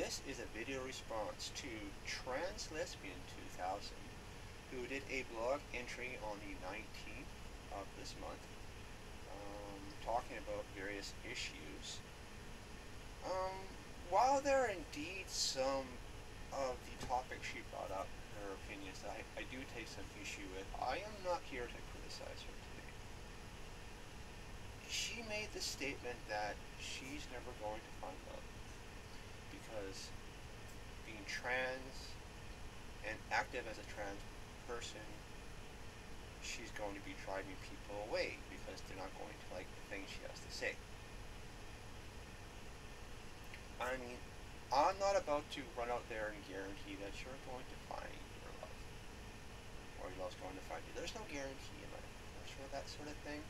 This is a video response to Trans Lesbian 2000, who did a blog entry on the 19th of this month, talking about various issues. While there are indeed some of the topics she brought up, her opinions that I do take some issue with, I am not here to criticize her today. She made the statement that she's never going to find love because being trans and active as a trans person, she's going to be driving people away because they're not going to like the things she has to say. I mean, I'm not about to run out there and guarantee that you're going to find your love, or your love's going to find you. There's no guarantee in life for that sort of thing.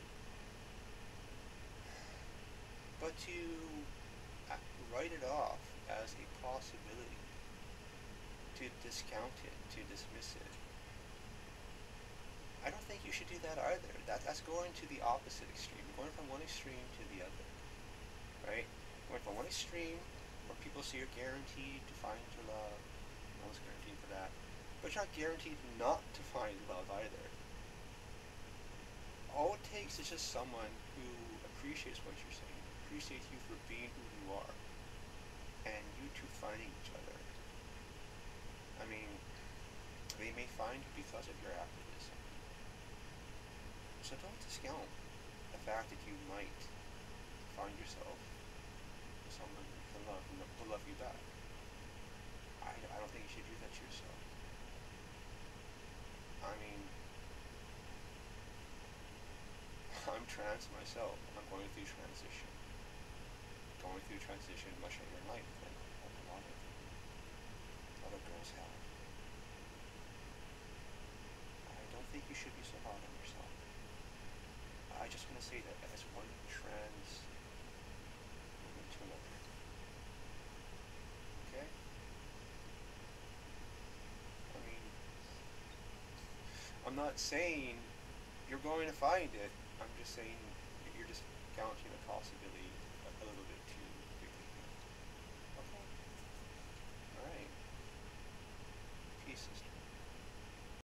But to write it off as a possibility, to discount it, to dismiss it, I don't think you should do that either. That's going to the opposite extreme. You're going from one extreme to the other, right? Going from one extreme where people say you're guaranteed to find your love, no one's guaranteed for that, but you're not guaranteed not to find love either. All it takes is just someone who appreciates what you're saying, appreciates you for being who you are, and you two finding each other. I mean, they may find you because of your activism. So don't discount the fact that you might find yourself with someone who will love you back. I don't think you should do that to yourself. I mean, I'm trans myself. I'm going through transition. Going through transition much later in life than a lot of other girls have. I don't think you should be so hard on yourself. I just want to say that as one trans woman to another. Okay? I mean, I'm not saying you're going to find it. I'm just saying you're discounting